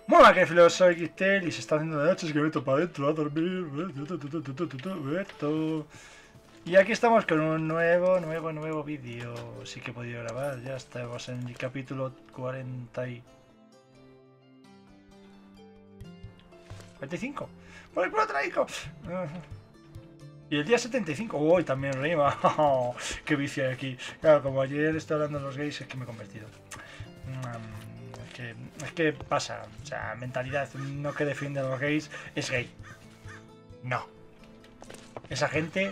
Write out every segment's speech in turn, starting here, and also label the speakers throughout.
Speaker 1: Muy mal, que filoso Xtel y se está haciendo de noche, es que me meto para adentro a dormir. Y aquí estamos con un nuevo vídeo. Sí que he podido grabar, ya estamos en el capítulo 40 y... 45. ¡Por el culo traigo! Y el día 75. ¡Uy! También rima. ¡Qué vicio hay aquí! Claro, como ayer estoy hablando de los gays, es que me he convertido. Es que pasa. O sea, mentalidad. Uno que defiende a los gays es gay. No. Esa gente...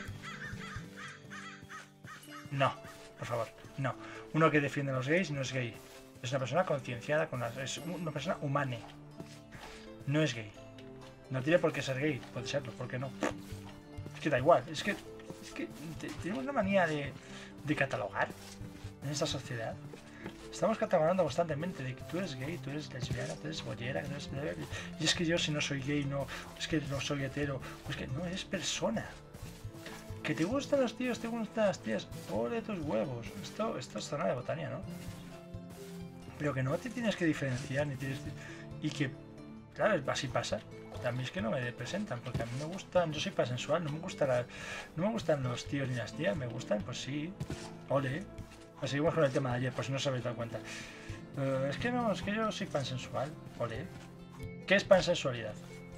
Speaker 1: No. Por favor. No. Uno que defiende a los gays no es gay. Es una persona concienciada. Es una persona humana. No es gay. No tiene por qué ser gay. Puede serlo. ¿Por qué no? Es que da igual. Es que tenemos una manía de catalogar en esta sociedad. Estamos catalogando constantemente de que tú eres gay, tú eres lesbiana, tú eres bollera, tú eres... Y es que yo si no soy gay, no, es que no soy hetero. Pues que no, eres persona. Que te gustan los tíos, te gustan las tías. Pobre tus huevos. Esto es zona de botania, ¿no? Pero que no te tienes que diferenciar, ni tienes... Y que, claro, así pasa. A mí es que no me presentan, porque a mí me gustan, yo soy pasensual, no me gustan los tíos ni las tías, me gustan, pues sí, ole. Pues seguimos con el tema de ayer, por si no os habéis dado cuenta. Es que no, es que yo soy pansensual, ole. ¿Qué es pansensualidad?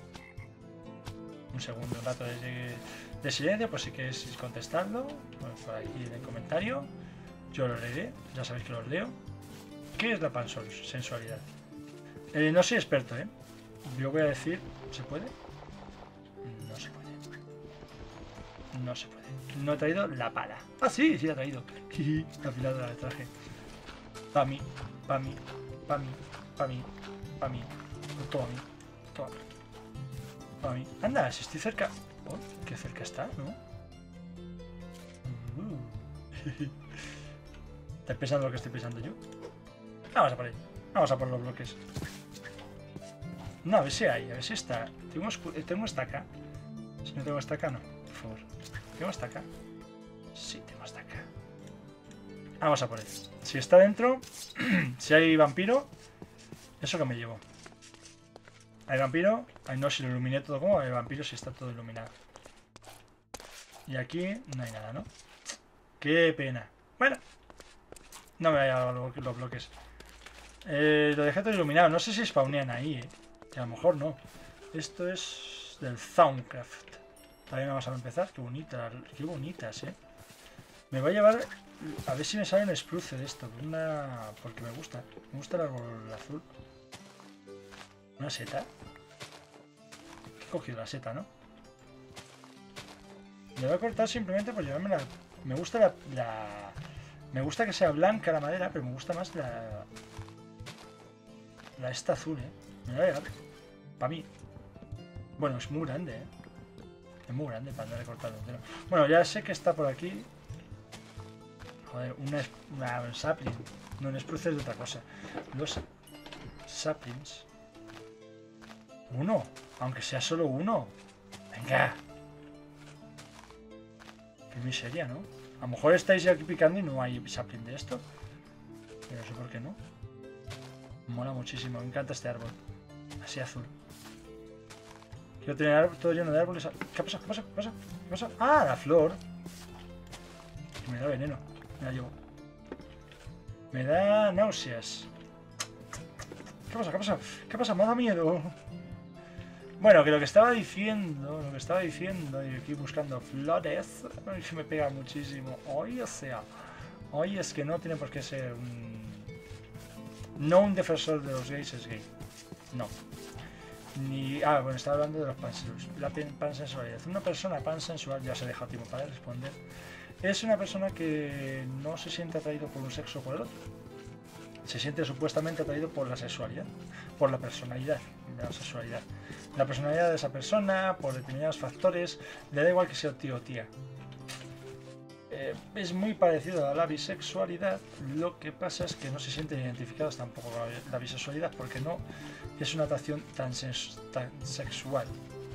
Speaker 1: Un segundo, un rato de silencio, pues si queréis contestarlo, pues por aquí en el comentario, yo lo leeré, ya sabéis que los leo. ¿Qué es la pansensualidad? No soy experto, Yo voy a decir, ¿se puede? No se puede. No se puede. No he traído la pala. Ah, sí, sí la he traído. La afilada la traje. Pa' mí, pa' mí, pa' mí, pa' mí, pa' mí. Todo a mí, todo a mí. Pa' mí. Anda, si estoy cerca. Oh, qué cerca está, ¿no? ¿Estás pensando lo que estoy pensando yo? Vamos a por él. Vamos a por los bloques. No, a ver si hay, a ver si está. Tengo estaca. Si no tengo estaca, no, por favor. ¿Tengo estaca? Sí, tengo estaca. Vamos a por él. Si está dentro, si hay vampiro, eso que me llevo. Hay vampiro, ay no, si lo iluminé todo como, hay vampiro si está todo iluminado. Y aquí no hay nada, ¿no? Qué pena. Bueno, no me vaya a los bloques. Lo dejé todo iluminado, no sé si spawnean ahí, que a lo mejor no. Esto es del Soundcraft. También vamos a empezar. Qué bonitas, Me voy a llevar... A ver si me sale un spruce de esto. Porque me gusta. Me gusta el árbol azul. ¿Una seta? He cogido la seta, ¿no? Le voy a cortar simplemente por llevarme la... Me gusta Me gusta que sea blanca la madera, pero me gusta más la esta azul, Me la voy a llevar. Para mí. Bueno, es muy grande, Es muy grande para andar cortando entero. Bueno, ya sé que está por aquí. Joder, un sapling. No, un spruce es de otra cosa. Los saplings. Uno. Aunque sea solo uno. Venga. Qué miseria, ¿no? A lo mejor estáis aquí picando y no hay sapling de esto. Pero no sé por qué no. Mola muchísimo. Me encanta este árbol. Así azul. Quiero tener todo lleno de árboles. ¿Qué pasa? ¿Qué pasa? ¿Qué pasa? ¿Qué pasa? ¡Ah! La flor. Me da veneno. Me la llevo. Me da náuseas. ¿Qué pasa? ¿Qué pasa? ¿Qué pasa? Me da miedo. Bueno, que lo que estaba diciendo, y aquí buscando flores, que me pega muchísimo. Hoy, o sea, hoy es que no tiene por qué ser un... No un defensor de los gays es gay. No. Ni... Ah, bueno, estaba hablando de los pansensuales. La pansensualidad. Una persona pansensual, ya se deja tiempo para responder, es una persona que no se siente atraído por un sexo o por el otro. Se siente supuestamente atraído por la sexualidad, por la personalidad de la sexualidad. La personalidad de esa persona, por determinados factores, le da igual que sea tío o tía. Es muy parecido a la bisexualidad, lo que pasa es que no se sienten identificados tampoco con la bisexualidad, porque no es una atracción tan sexual.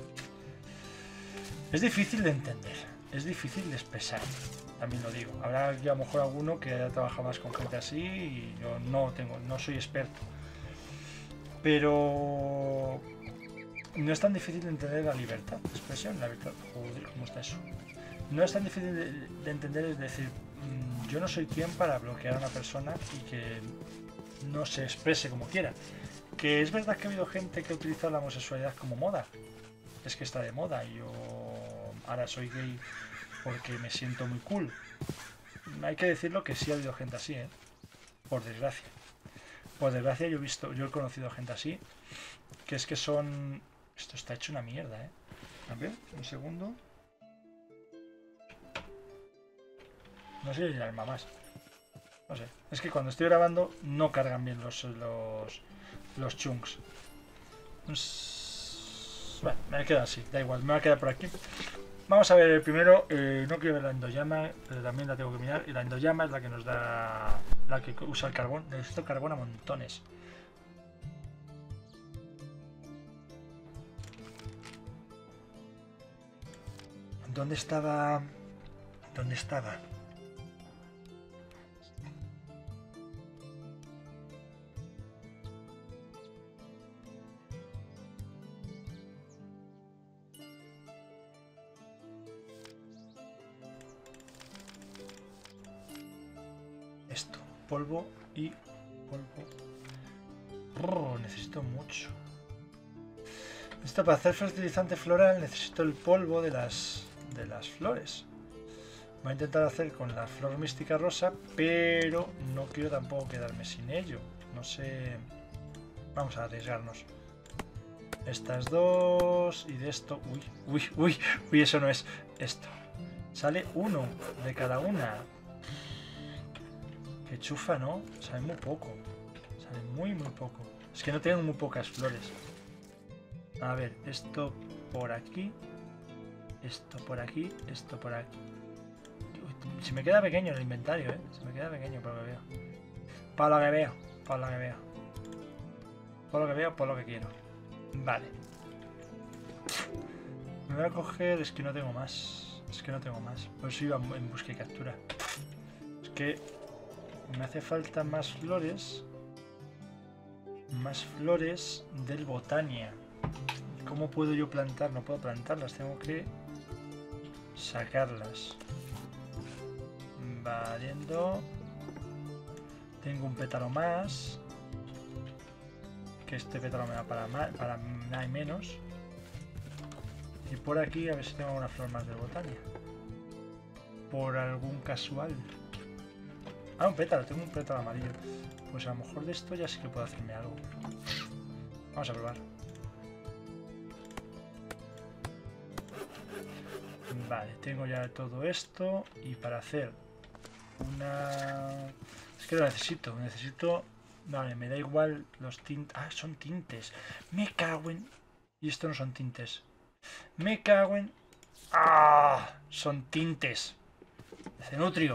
Speaker 1: Es difícil de entender, es difícil de expresar, también lo digo. Habrá aquí a lo mejor alguno que haya trabajado más con gente así y yo no soy experto. Pero no es tan difícil de entender la libertad de expresión, la libertad. Joder, ¿cómo está eso? No es tan difícil de entender, es decir, yo no soy quien para bloquear a una persona y que no se exprese como quiera. Que es verdad que ha habido gente que ha utilizado la homosexualidad como moda. Es que está de moda y yo ahora soy gay porque me siento muy cool. Hay que decirlo que sí ha habido gente así, ¿eh? Por desgracia. Por desgracia yo he conocido gente así, que es que son... Esto está hecho una mierda, ¿eh? A ver, un segundo. No sé si llama más. No sé. Es que cuando estoy grabando no cargan bien los chunks. Bueno, me queda así, da igual, me va a quedar por aquí. Vamos a ver el primero, no quiero ver la endollama, pero también la tengo que mirar. Y la endollama es la que nos da, la que usa el carbón. Necesito carbón a montones. ¿Dónde estaba? ¿Dónde estaba? Esto, polvo y polvo. Necesito mucho. Esto para hacer fertilizante floral necesito el polvo de las flores. Voy a intentar hacer con la flor mística rosa, pero no quiero tampoco quedarme sin ello. No sé... Vamos a arriesgarnos. Estas dos y de esto... Uy, eso no es esto. Sale uno de cada una. Qué chufa, ¿no? Sale muy poco. Sale muy poco. Es que no tengo muy pocas flores. A ver, esto por aquí. Esto por aquí. Esto por aquí. Se me queda pequeño el inventario, ¿eh? Se me queda pequeño por lo que veo. Por lo que veo. Por lo que veo. Por lo que veo, por lo que quiero. Vale. Me voy a coger... Es que no tengo más. Es que no tengo más. Por eso iba en busca y captura. Es que me hace falta más flores. Más flores del Botania. ¿Cómo puedo yo plantar? No puedo plantarlas. Tengo que sacarlas. Valiendo. Tengo un pétalo más. Que este pétalo me da para nada y menos. Y por aquí a ver si tengo una flor más de Botania. Por algún casual. Ah, un pétalo. Tengo un pétalo amarillo. Pues a lo mejor de esto ya sí que puedo hacerme algo. Vamos a probar. Vale, tengo ya todo esto. Y para hacer una... Es que lo necesito. Vale, me da igual los tintes. Ah, son tintes. Me cago en... Y esto no son tintes. Me cago en... ¡Ah! Son tintes. Cenutrio.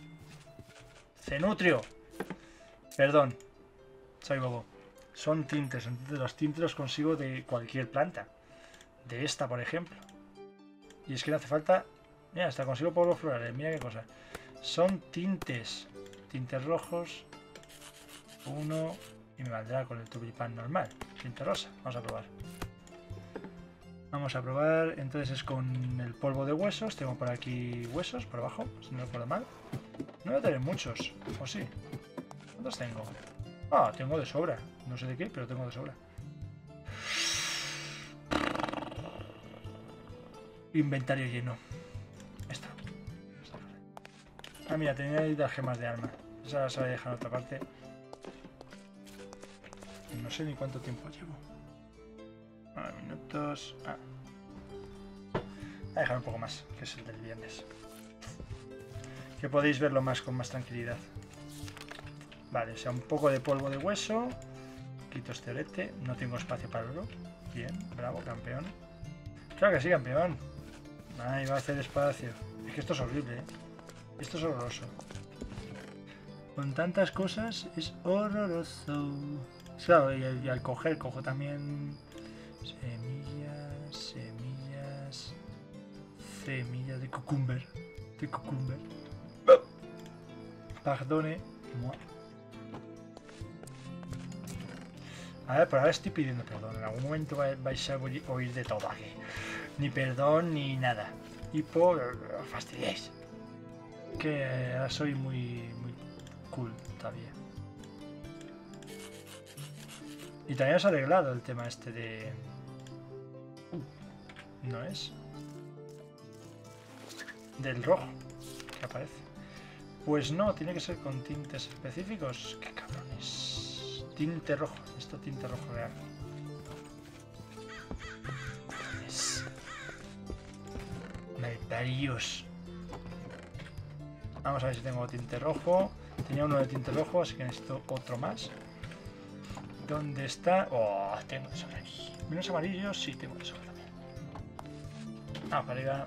Speaker 1: Perdón. Soy bobo. Son tintes. Los tintes los consigo de cualquier planta. De esta, por ejemplo. Y es que no hace falta... Mira, hasta consigo polvos florales. Mira qué cosa. Son tintes. Tintes rojos. Uno. Y me valdrá con el tulipán normal. Tinte rosa. Vamos a probar. Vamos a probar. Entonces es con el polvo de huesos. Tengo por aquí huesos por abajo. Si no recuerdo mal. No voy a tener muchos. ¿O sí? ¿Cuántos tengo? Ah, tengo de sobra. No sé de qué, pero tengo de sobra. Inventario lleno. Esta. Ah, mira, tenía ahí las gemas de alma. Esa se la voy a dejar en otra parte. No sé ni cuánto tiempo llevo. 9 minutos. Ah. Voy a dejar un poco más, que es el del viernes. Que podéis verlo más con más tranquilidad. Vale, o sea, un poco de polvo de hueso. Quito este orete. No tengo espacio para el oro. Bien, bravo, campeón. Claro que sí, campeón. Ahí va a hacer espacio. Es que esto es horrible, ¿eh? Esto es horroroso. Con tantas cosas es horroroso. Claro, y al coger, cojo también semillas de cucumber. Perdone. A ver, por ahora estoy pidiendo perdón. En algún momento vais a oír de todo aquí. Ni perdón ni nada. Y por... os fastidiáis. Que ahora soy muy cool todavía. Y también os he arreglado el tema este de... ¿no es? Del rojo que aparece. Pues no, tiene que ser con tintes específicos. ¡Qué cabrones! Tinte rojo. Esto tinte rojo real. Malparios. Vamos a ver si tengo tinte rojo. Tenía uno de tinte rojo, así que necesito otro más. ¿Dónde está? Oh, tengo de sobra aquí. ¿Menos amarillo? Sí, tengo de sobra también. Ah, para arriba.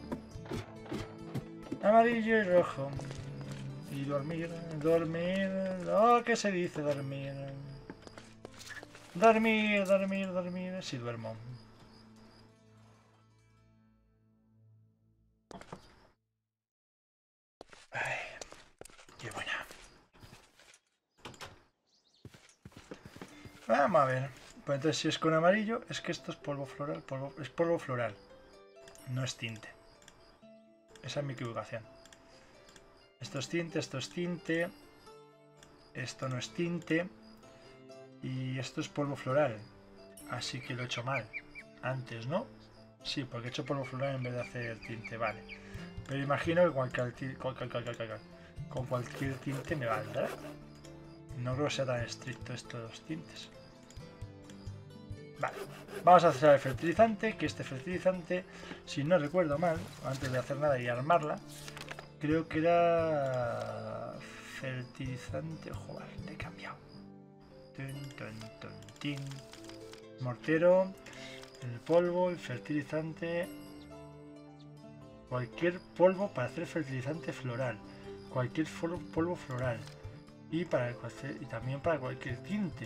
Speaker 1: Amarillo y rojo. Y dormir, dormir. Oh, ¿qué se dice dormir? Dormir, dormir, dormir. Sí, duermo. Ay, qué buena. Vamos a ver. Pues entonces si es con amarillo, es que esto es polvo floral. Es polvo floral. No es tinte. Esa es mi equivocación. Esto es tinte, esto es tinte. Esto no es tinte. Y esto es polvo floral. Así que lo he hecho mal. Antes, ¿no? Sí, porque he hecho polvo floral en vez de hacer tinte, vale. Pero imagino que con cualquier tinte me valdrá. No creo que sea tan estricto esto de los tintes. Vale, vamos a hacer el fertilizante, que este fertilizante, si no recuerdo mal, antes de hacer nada y armarla, creo que era fertilizante... Joder, le he cambiado. Tin. Mortero, el polvo, el fertilizante... Cualquier polvo para hacer fertilizante floral. Cualquier polvo floral. Y también para cualquier tinte.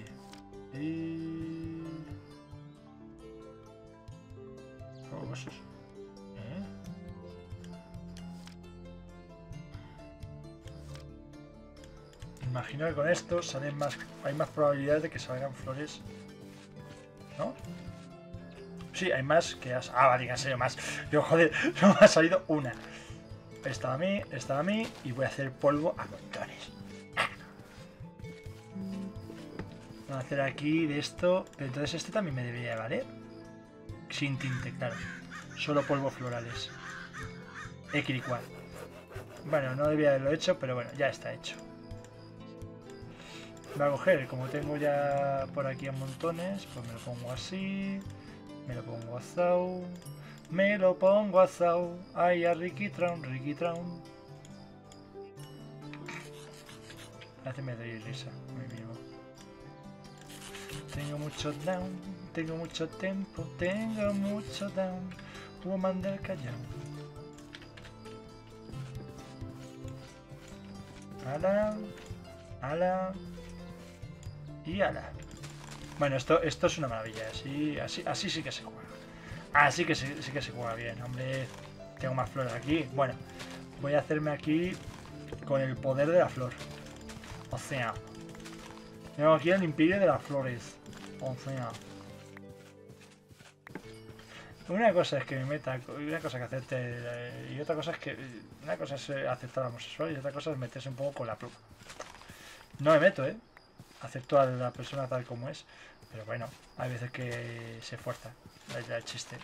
Speaker 1: Imagino que con esto hay más probabilidades de que salgan flores, ¿no? Sí, hay más que... Ah, vale, en serio, más. Yo, joder, no me ha salido una. Esta a mí y voy a hacer polvo a montones. Voy a hacer aquí de esto. Pero entonces este también me debería valer. Sin tinte, claro. Solo polvos florales. Equilicual. Bueno, no debía haberlo hecho, pero bueno, ya está hecho. Voy a coger, como tengo ya por aquí a montones, pues me lo pongo así. Me lo pongo asado. Me lo pongo asado. Ay, a Ricky Traun, Ricky Traun. Hace me doy risa, muy vivo. Tengo mucho down, tengo mucho tempo, tengo mucho down. Woman del Callao. Ala, ala y ala. Bueno, esto es una maravilla. Así sí que se juega. Así que sí que se juega bien, hombre. Tengo más flores aquí. Bueno, voy a hacerme aquí con el poder de la flor. O sea, tengo aquí el imperio de las flores. O sea, una cosa es que me meta, una cosa que acepte, y otra cosa es que una cosa es aceptar a homosexual y otra cosa es meterse un poco con la pluma. No me meto, acepto a la persona tal como es, pero bueno, hay veces que se fuerza el chiste.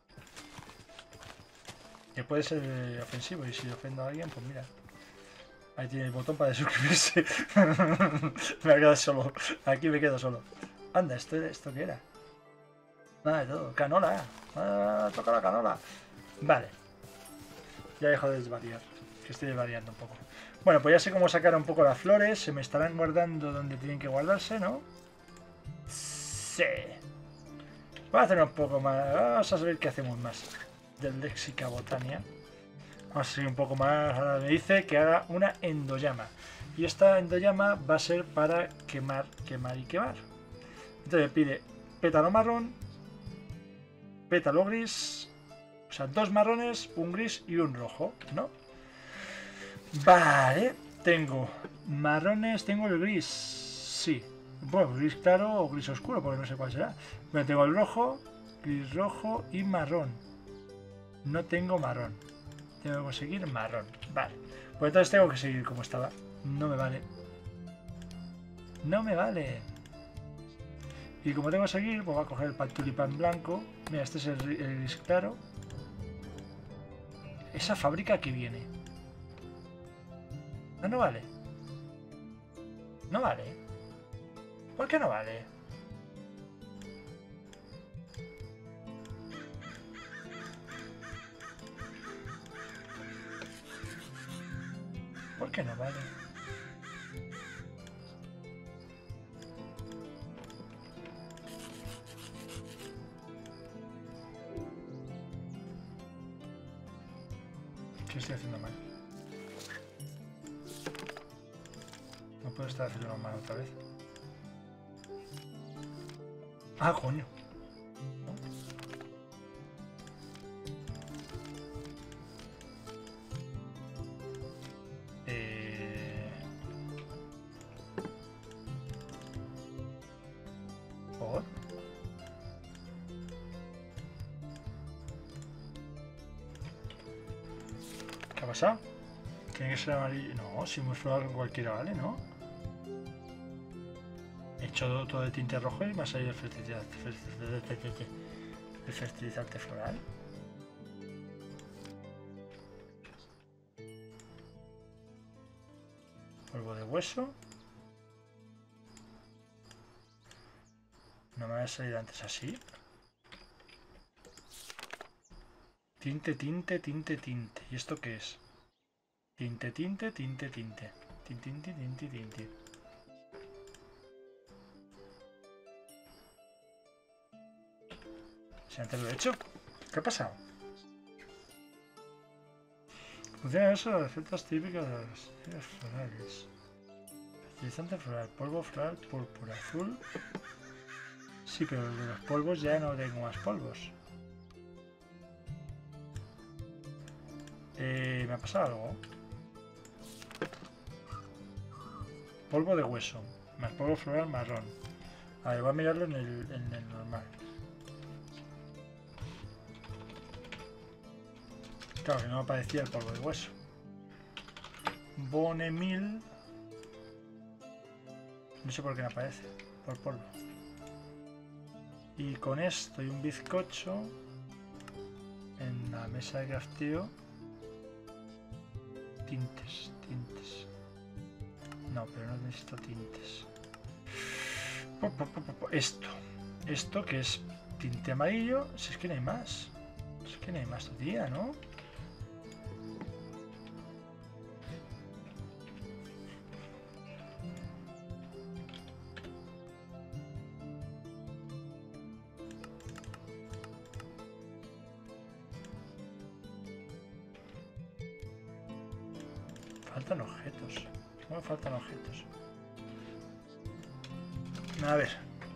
Speaker 1: Que puede ser ofensivo y si ofendo a alguien, pues mira. Ahí tiene el botón para suscribirse. Me ha quedado solo. Aquí me quedo solo. Anda, ¿esto qué era? Nada de todo. Canola. Toca la canola. Vale. Ya dejo de desvariar. Que estoy desvariando un poco. Bueno, pues ya sé cómo sacar un poco las flores. Se me estarán guardando donde tienen que guardarse, ¿no? Sí. Vamos a hacer un poco más. Vamos a saber qué hacemos más. Del Léxica Botania. Vamos a seguir un poco más. Ahora me dice que haga una endollama. Y esta endollama va a ser para quemar, quemar y quemar. Entonces me pide pétalo marrón, pétalo gris. O sea, 2 marrones, un gris y un rojo, ¿no? Vale. Tengo marrones, tengo el gris. Sí. Bueno, gris claro o gris oscuro, porque no sé cuál será. Bueno, tengo el rojo, gris rojo y marrón. No tengo marrón. Tengo que conseguir marrón. Vale. Pues entonces tengo que seguir como estaba. No me vale. No me vale. Y como tengo que seguir, pues voy a coger el tulipán blanco. Mira, este es el gris claro. Esa fábrica que viene. Ah, no vale. No vale. ¿Por qué no vale? ¿Por qué no vale? ¿Qué estoy haciendo mal? No puedo estar haciendo mal otra vez. Ah, coño. ¿Por? ¿Qué ha pasado? Tiene que ser amarillo. No, si hemos probado con cualquiera, vale, ¿no? He hecho todo de tinte rojo y me ha salido el fertilizante floral. Polvo de hueso. No me había salido antes así. Tinte, tinte, tinte, tinte. ¿Y esto qué es? Tinte, tinte, tinte, tinte. Tinte, tinte, tinte, tinte. Si antes lo he hecho. ¿Qué ha pasado? Funciona eso las recetas típicas de las florales. Fertilizante floral, polvo floral, púrpura, azul. Sí, pero de los polvos ya no tengo más polvos. ¿Me ha pasado algo? Polvo de hueso, más polvo floral marrón. A ver, voy a mirarlo en el normal. Claro, que no me aparecía el polvo de hueso. Bonemil. No sé por qué no aparece. Por polvo. Y con esto y un bizcocho en la mesa de crafteo. Tintes, tintes. No, pero no necesito tintes. Esto que es tinte amarillo. Si es que no hay más. Es que no hay más todavía, ¿no? Faltan objetos. ¿Cómo faltan objetos? A ver.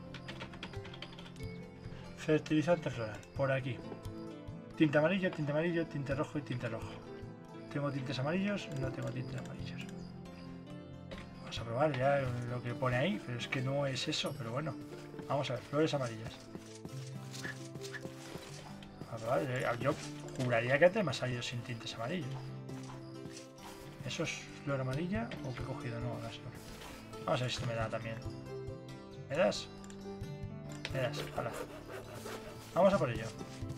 Speaker 1: Fertilizante floral. Por aquí. Tinte amarillo, tinte rojo y tinte rojo. ¿Tengo tintes amarillos? No tengo tintes amarillos. Vamos a probar ya lo que pone ahí, pero es que no es eso, pero bueno. Vamos a ver, flores amarillas. A probar, yo juraría que antes me ha salido sin tintes amarillos. ¿Eso es flor amarilla o que he cogido? No, no es flor. Vamos a ver si esto me da también. ¿Me das? Me das, hala. Vamos a por ello.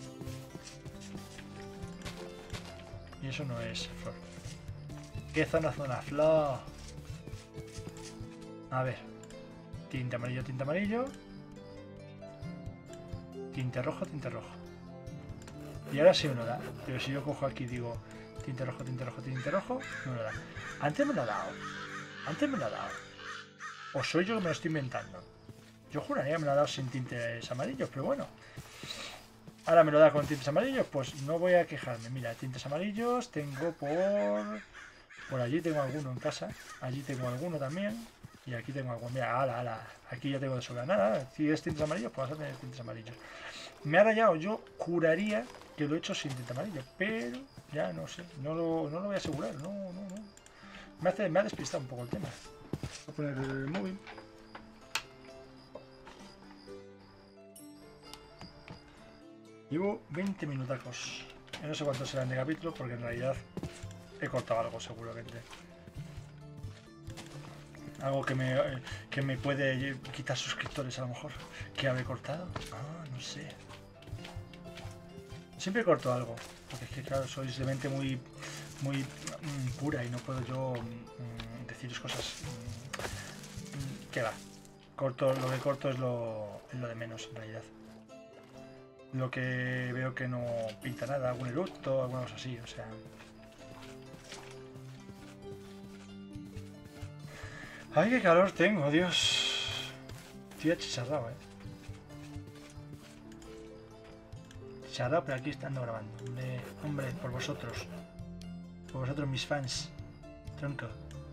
Speaker 1: Y eso no es flor. ¿Qué zona flor? A ver. Tinte amarillo, tinte amarillo. Tinte rojo, tinte rojo. Y ahora sí me lo da. Pero si yo cojo aquí y digo tinte rojo, tinte rojo, tinte rojo, no me lo da. Antes me lo ha dado. Antes me lo ha dado. O soy yo que me lo estoy inventando. Yo juraría que me lo ha dado sin tintes amarillos, pero bueno. Ahora me lo da con tintes amarillos, pues no voy a quejarme. Mira, tintes amarillos tengo por allí tengo alguno en casa. Allí tengo alguno también. Y aquí tengo alguno. Mira, ala. Aquí ya tengo de sobra. Nada, si es tintes amarillos, pues vas a tener tintes amarillos. Me ha rayado. Yo juraría que lo he hecho sin tinte amarillo. Pero ya no sé. No lo voy a asegurar. No. Me ha despistado un poco el tema. Voy a poner el móvil. Llevo 20 minutacos. Yo no sé cuántos serán de capítulo porque en realidad he cortado algo seguramente. Algo que me puede quitar suscriptores a lo mejor. ¿Qué habré cortado? Ah, no sé. Siempre corto algo. Porque es que claro, sois de mente muy pura y no puedo yo deciros cosas que va. Lo que corto es lo de menos en realidad. Lo que veo que no pinta nada, algún eructo, alguna cosa así, o sea. ¡Ay, qué calor tengo, Dios! Estoy achicharrado, Chicharrado, pero aquí estando grabando. Hombre, por vosotros. Por vosotros, mis fans. Tronco.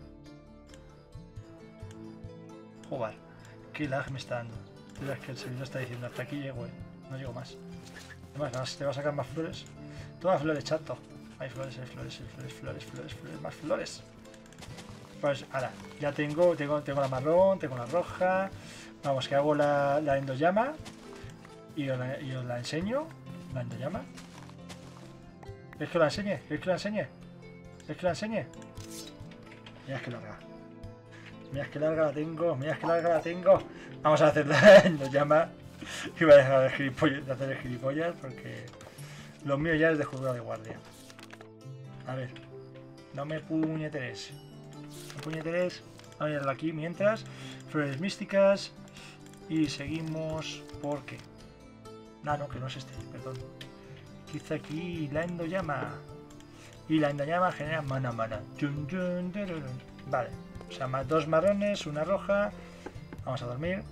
Speaker 1: Joder, qué lag me está dando. Tú ves que el servidor está diciendo hasta aquí llego, no llego más. Además, te va a sacar más flores. Todas flores, chato. Hay flores, más flores. Pues ahora, ya tengo la marrón, tengo la roja. Vamos, que hago la endollama y os la enseño. La endollama. ¿Es que la enseñe? ¿Es que la enseñe? ¿Es que la enseñe? Mirad que larga. Mirad que larga la tengo. Mirad que larga la tengo. Vamos a hacer la endollama. Y voy a dejar de hacer el gilipollas porque lo mío ya es de juzgado de guardia. A ver. No me puñeteres. Puñeteres. Vamos a mirarlo aquí mientras. Flores místicas. Y seguimos. ¿Por qué? Ah, no, que no es este, perdón. Quizá aquí la endollama. Y la endollama genera mana. Vale. O sea, dos marrones, una roja. Vamos a dormir.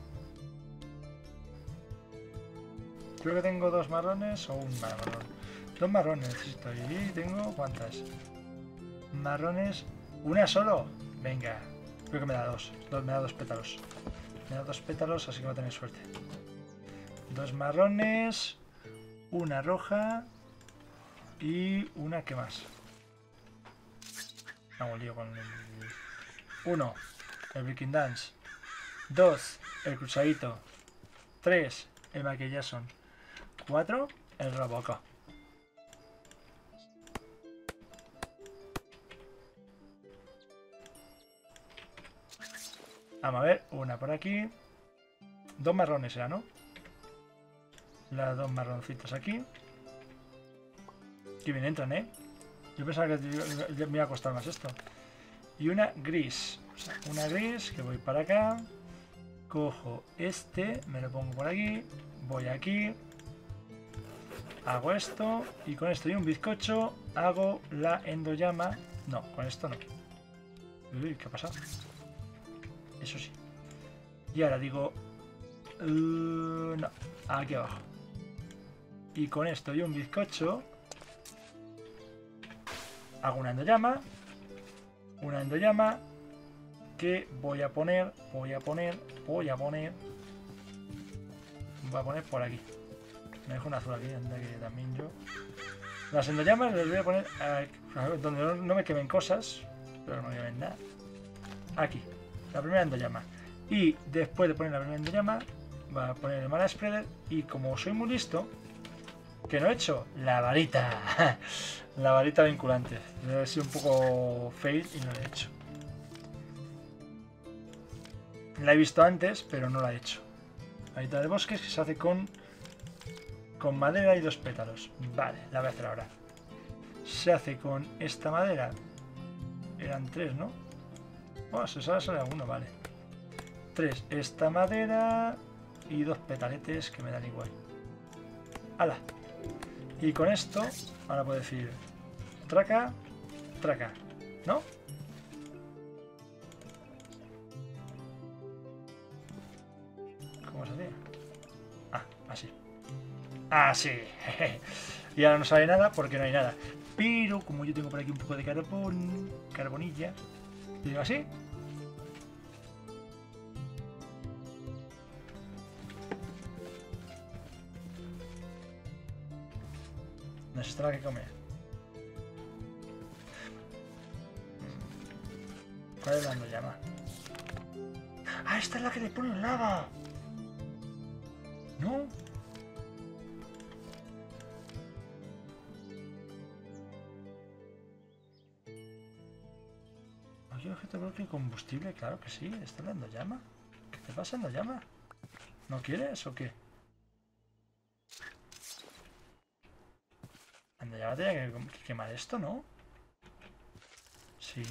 Speaker 1: Creo que tengo dos marrones o un marrón. Dos marrones necesito. Y tengo ¿cuántas? Marrones. ¿Una solo? Venga. Creo que me da dos. Me da dos pétalos. Me da dos pétalos, así que voy a tener suerte. Dos marrones. Una roja. Y una, ¿qué más? Hago lío con el... Uno, el Breaking Dance. Dos, el cruzadito. Tres, el Michael Jackson. 4, el Robocop. Vamos a ver, una por aquí. Dos marrones ya, ¿no? Las dos marroncitas aquí. Que bien entran, ¿eh? Yo pensaba que me iba a costar más esto. Y una gris. O sea, una gris que voy para acá. Cojo este, me lo pongo por aquí. Voy aquí. Hago esto. Y con esto y un bizcocho hago la endollama. No, con esto no. Uy, ¿qué ha pasado? Eso sí. Y ahora digo... no, aquí abajo. Y con esto y un bizcocho hago una endollama que voy a poner por aquí. Me dejo un azul aquí, anda que también yo. Las endollamas les voy a poner donde no me quemen cosas, pero no me quemen nada. Aquí, la primera endollama. Y después de poner la primera endollama, voy a poner el mana spreader y como soy muy listo, que no he hecho la varita. La varita vinculante. Debe ser un poco fail y no la he hecho. La he visto antes, pero no la he hecho. Varita de bosques que se hace con madera y dos pétalos. Vale, la voy a hacer ahora. Se hace con esta madera. Eran 3, ¿no? Oh, se sale alguno, vale. 3, esta madera y 2 petaletes que me dan igual. ¡Hala! Y con esto, ahora puedo decir traca, traca, ¿no? ¿Cómo se hacía? Ah, así. ¡Así! Y ahora no sale nada porque no hay nada. Pero como yo tengo por aquí un poco de carbonilla, digo así. Nos estará que comer. ¿Cuál es la endollama? ¡Ah, esta es la que le ponen lava! ¿No? te bloque combustible, claro que sí. ¿Está dando llama? ¿Qué te pasa en la llama? ¿No quieres o qué? Anda, ya tenía que quemar esto, ¿no? Sí.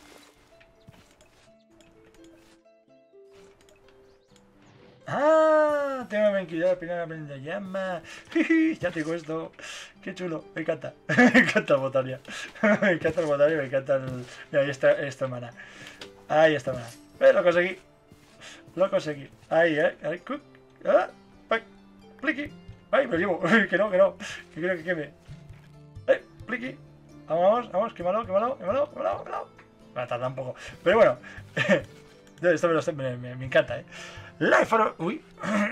Speaker 1: ¡Ah! Tengo que cuidar primero la llama. Ya tengo esto. Qué chulo. Me encanta. Me encanta el botaria. Me encanta el botaria. Me encanta el... Mira, ahí está esta mana. Ahí está mana. Lo conseguí. Lo conseguí. Ahí, ahí. ¡Ah! ¡Ay! ¡Pliqui! ¡Ay! Me lo llevo. Que no, que no. Que quiero que queme. ¡Ay! ¡Pliqui! Vamos, vamos, vamos. Quémalo, quémalo, quémalo, quémalo, quémalo. Va a tardar un poco. Pero bueno. Esto me encanta, ¿eh? Life for... Uy.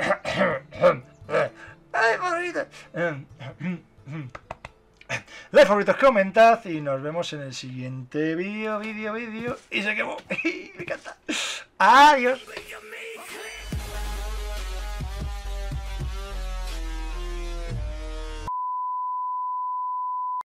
Speaker 1: Like, favoritos, comentad y nos vemos en el siguiente vídeo. Y se quemó. Me encanta. Adiós.